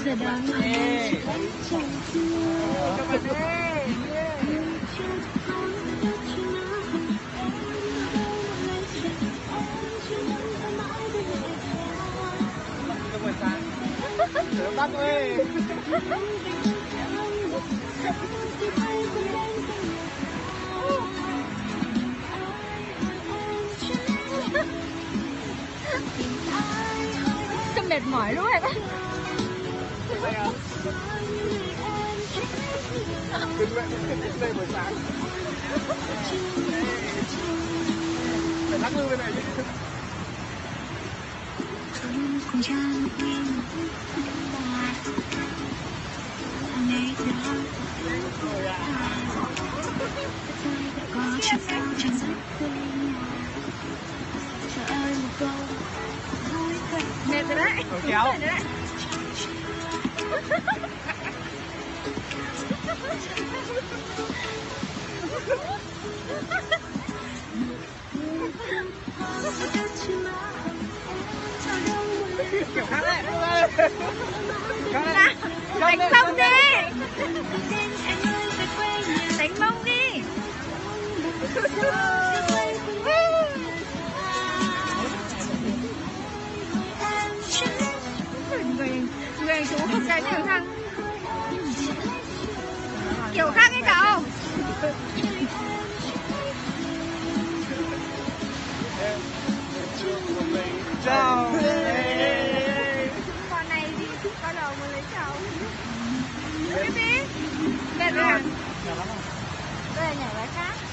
chờ đón ngày trong các bạn ơi. Các bạn sang. Các bác ơi. Cái mệt mỏi luôn em. Đừng đây buổi sáng. Phải lắc lư bên này chứ. Mệt rồi đấy. Kéo. Kiểu khác đấy. Đánh mông đi. Đánh mông đi. Người chú không cái kiểu thằng kiểu khác ấy cậu. Chào. Con này đi bắt đầu mới lấy chồng. Cái gì? Mệt rồi à? Đây là nhảy bài khác.